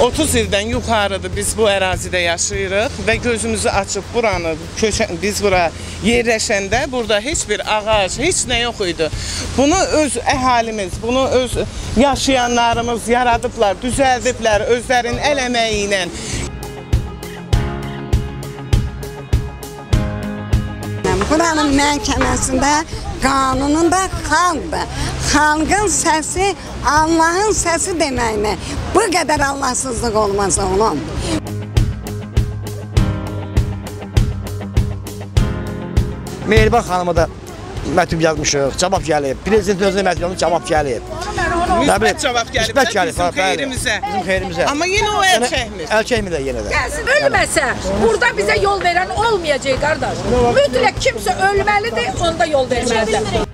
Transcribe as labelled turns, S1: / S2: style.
S1: 30 ildən yuxarıdır biz bu ərazidə yaşayırıq və gözümüzü açıb buranı, biz bura yerləşəndə burada heç bir ağac, heç nə yox idi. Bunu öz əhalimiz, bunu öz yaşayanlarımız yaradıblar, düzəldiblər özlərinin əl əməyi ilə.
S2: Buranın məhkəməsində qanunun da xalqdır. Xalqın səsi Allahın səsi deməkdir. Bu qədər Allahsızlıq olmaz oğlum.
S3: Mehriban xanıma da məktub yazmışıq, cavab gəlib. Prezidentin özünə məktubuna cavab gəlib.
S1: Müsbət cavab gəlib
S3: Müsbət gəlib,
S1: bizim xeyrimizə.
S3: Bizim xeyrimizə.
S1: Amma yenə o əl çəkmir.
S3: Əl çəkmir də yenə də.
S4: Ölməsə, burada bizə yol verən olmayacaq qardaş. Mütləq kimsə ölməlidir, onda yol verməlidir.